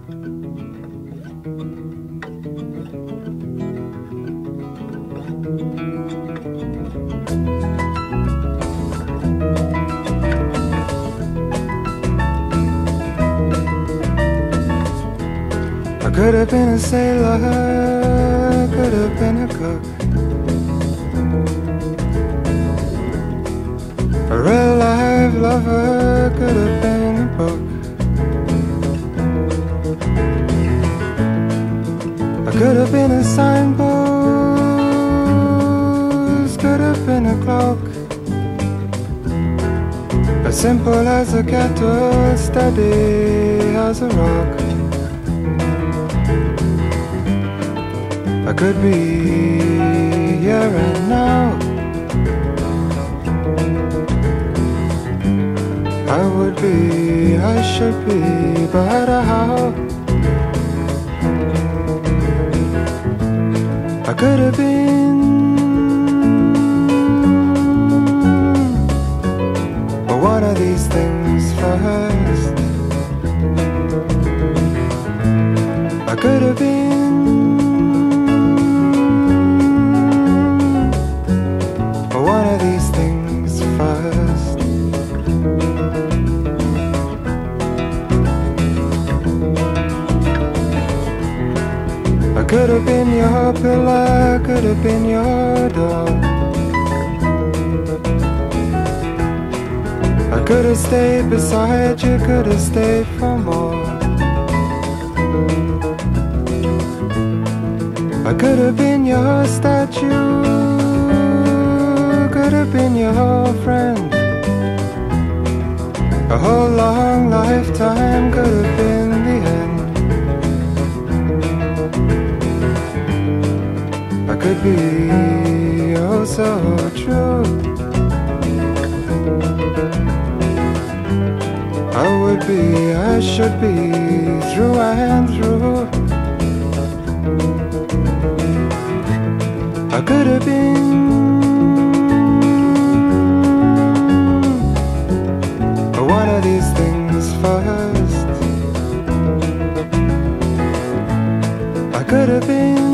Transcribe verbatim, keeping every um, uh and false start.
I could have been a sailor, could have been a cook, a real life lover, could have been a book. I could have been a signpost, could have been a cloak, as simple as a kettle, steady as a rock. I could be here and now. I would be, I should be, but how? I could have been, but one of these things first. I could have been, one of these things first. I could have been your pillar, could have been your door. I could have stayed beside you, could have stayed for more. I could have been your statue, could have been your friend. A whole long lifetime could have been the end. I could be oh so true. I would be, I should be, through and through. I could have been one of these things first. I could have been